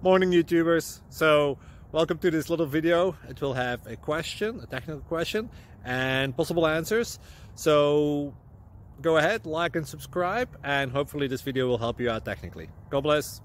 Morning YouTubers. So welcome to this little video. It will have a question, a technical question, and possible answers. So go ahead, like and subscribe, and hopefully this video will help you out technically. God bless.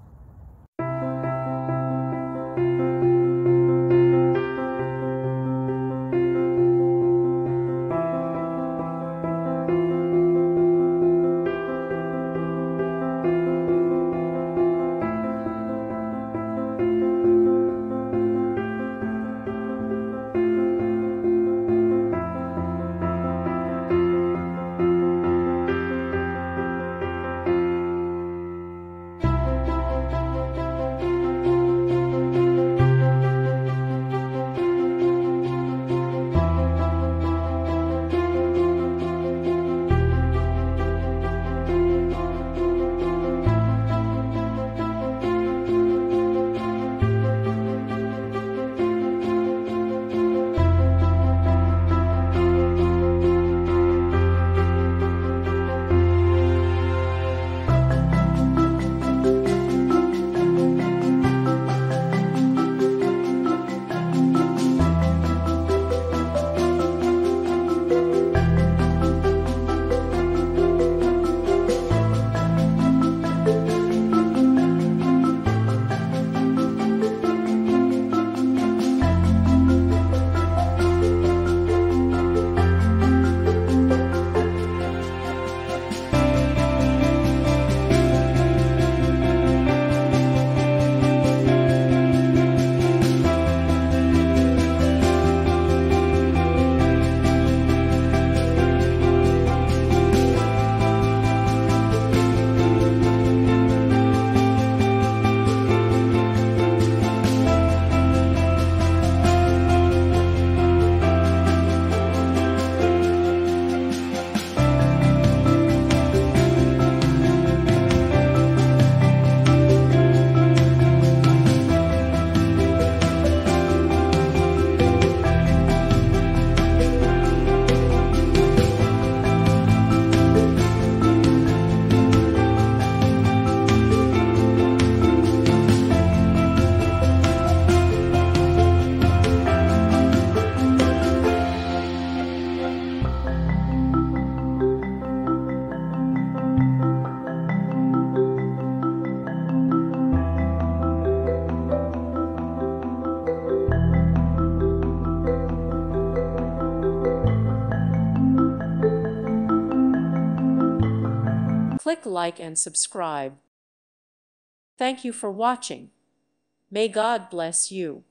Click like and subscribe. Thank you for watching. May God bless you.